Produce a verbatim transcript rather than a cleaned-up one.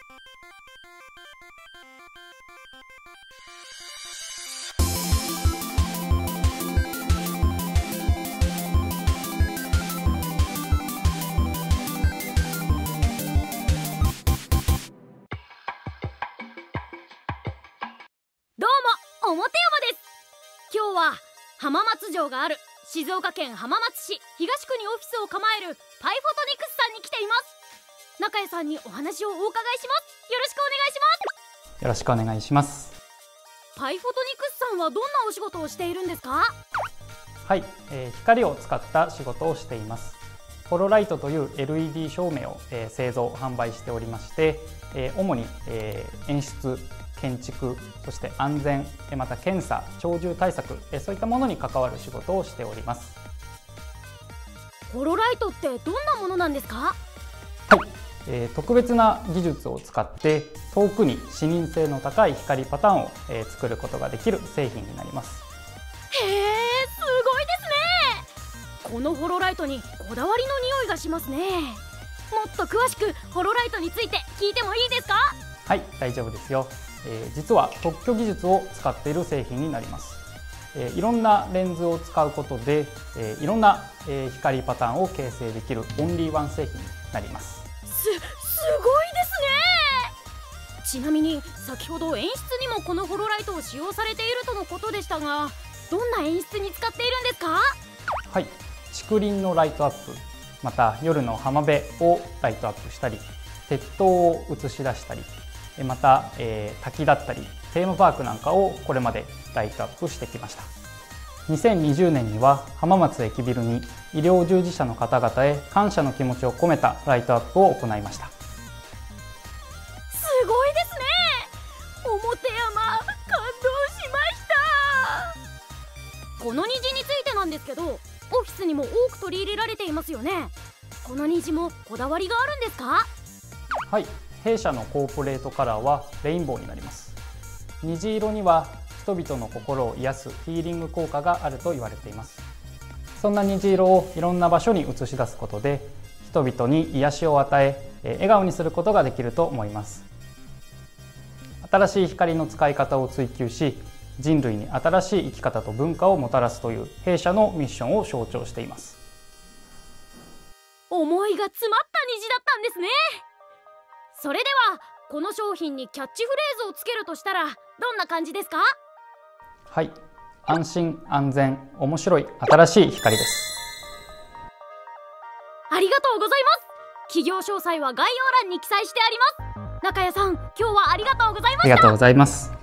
どうも、表山です。今日は浜松城がある静岡県浜松市東区にオフィスを構えるパイフォトニクスさんに来ています。中谷さんにお話をお伺いします。よろしくお願いします。 よろしくお願いします。 パイフォトニクスさんはどんなお仕事をしているんですか？ はい、えー、光を使った仕事をしています。ホロライトという エルイーディー 照明を、えー、製造販売しておりまして、えー、主に、えー、演出、建築、そして安全、また検査、鳥獣対策、えー、そういったものに関わる仕事をしております。 ホロライトってどんなものなんですか？ はい、えー、特別な技術を使って遠くに視認性の高い光パターンを、えー、作ることができる製品になります。 へえ、すごいですね。このホロライトにこだわりの匂いがしますね。もっと詳しくホロライトについて聞いてもいいですか？ はい、大丈夫ですよ。えー、実は特許技術を使っている製品になります。えー、いろんなレンズを使うことで、えー、いろんな、えー、光パターンを形成できるオンリーワン製品になります。 す、すごいですね。ちなみに先ほど演出にもこのホロライトを使用されているとのことでしたが、どんな演出に使っているんですか？ はい、竹林のライトアップ、また夜の浜辺をライトアップしたり、鉄塔を映し出したり、また、えー、滝だったりテーマパークなんかをこれまでライトアップしてきました。にせんにじゅうねんには浜松駅ビルに医療従事者の方々へ感謝の気持ちを込めたライトアップを行いました。 すごいですね。表山、感動しました。この虹についてなんですけど、オフィスにも多く取り入れられていますよね。この虹もこだわりがあるんですか？ はい、弊社のコーポレートカラーはレインボーになります。虹色には人々の心を癒すヒーリング効果があると言われています。そんな虹色をいろんな場所に映し出すことで人々に癒しを与え、笑顔にすることができると思います。新しい光の使い方を追求し、人類に新しい生き方と文化をもたらすという弊社のミッションを象徴しています。 思いが詰まった虹だったんですね。それではこの商品にキャッチフレーズをつけるとしたらどんな感じですか？ はい、安心安全面白い新しい光です。 ありがとうございます。企業詳細は概要欄に記載してあります。中谷さん、今日はありがとうございました。 ありがとうございます。